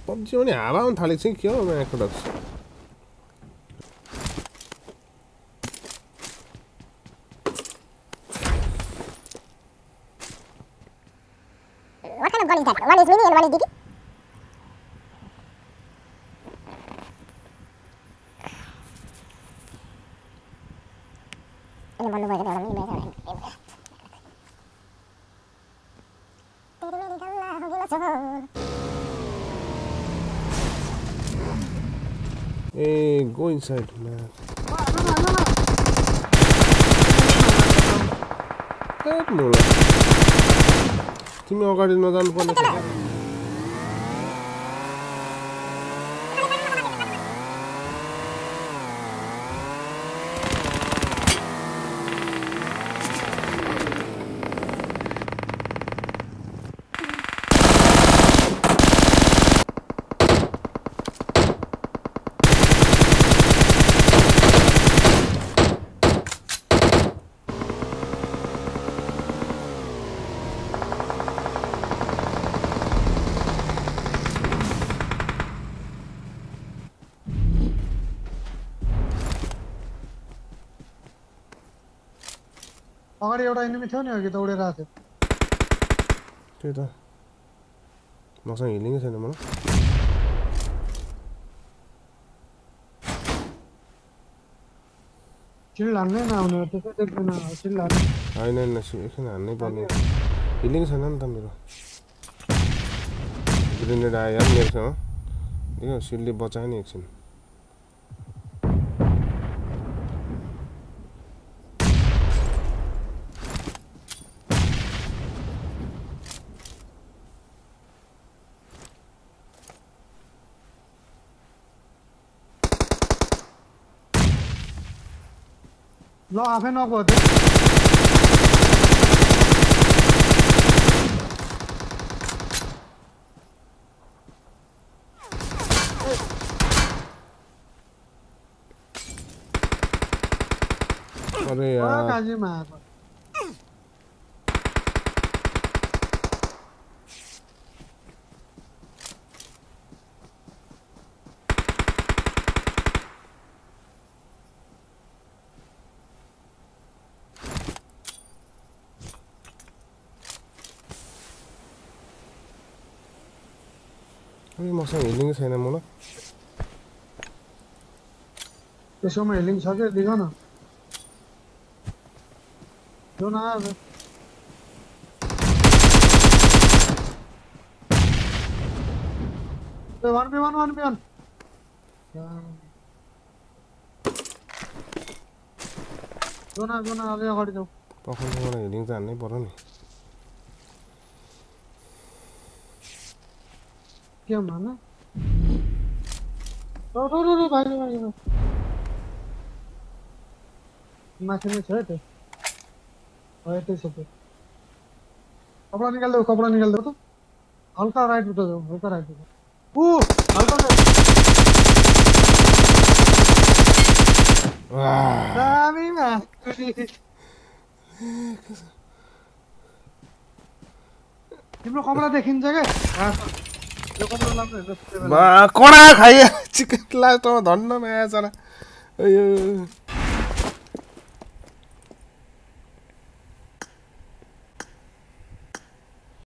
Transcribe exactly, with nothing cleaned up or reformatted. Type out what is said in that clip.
PUBG पनि हावा आउन थालेको छ के हो म्याको डक्स What kind of gun is that? One is mini and one is D D? Ini baru baca dalam ini baca. Hey, go inside, man. That mola. तिमी अगाडि नजानु पर्ने छ अगाडि एउटा एनिमी थियो नि अघि दौडेर आएको थियो त्यही त मसँग हिलिङै छैन मलाई चिल हान्नै नआउने त्यसै देख्दैन चिल हान्ने होइन होइन एकछिन हान्नै पर्ने हिलिङ छैन नि त मेरो ग्रेनेड आयो यार मेरोसँग देखो सिलले बचायो नि एकछिन ल आफै नगो त्यो अरे यार काजीमा आएको अरे मसँग हिलिङ छैन मलाई त्यसोमा हिलिङ छ के दिगो न जो न आयो त्यो वन बी वन वन बी वन जो न जो न अलि अगाडि जाऊ पखन मलाई हिलिङ त हान्नै पर्यो नि क्या माना रो रो रो रो भाई भाई भाई माथे में छे थे ओए ते सब कपड़ा निकाल दो कपड़ा निकाल दो तो हल्का राइट उठो जाओ हल्का राइट उठो ओ हल्का वाह दामी मा तिम्रो कपड़ा देखिन्छ के कडा खाइयो चिकन लास्टमा धन्न माया चरा